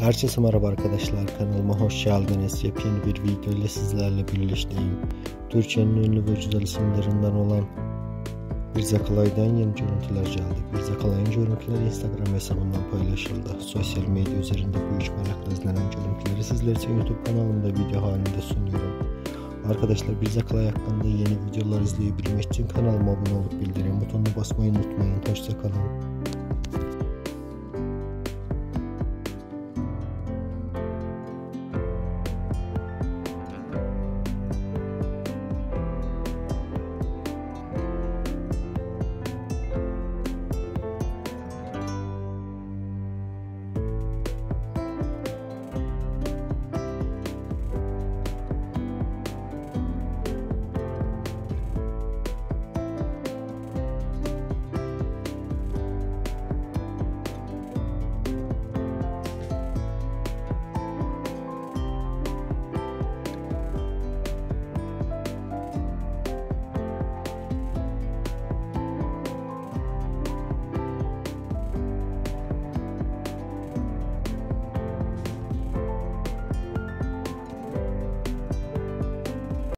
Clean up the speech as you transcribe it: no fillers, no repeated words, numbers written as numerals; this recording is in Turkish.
Herkese merhaba arkadaşlar, kanalıma hoş geldiniz. Yepyeni bir video ile sizlerle birleşteyim. Türkiye'nin ünlü ve güzel isimlerinden olan Mirza Kalay'dan yeni görüntüler geldi. Mirza Kalay'ın görüntüleri Instagram hesabından paylaşıldı. Sosyal medya üzerinde büyük merakla izlenen görüntüleri sizler için YouTube kanalımda video halinde sunuyorum. Arkadaşlar, Mirza Kalay hakkında yeni videolar izleyebilmek için kanalıma abone olup bildirim butonuna basmayı unutmayın. Hoşça kalın.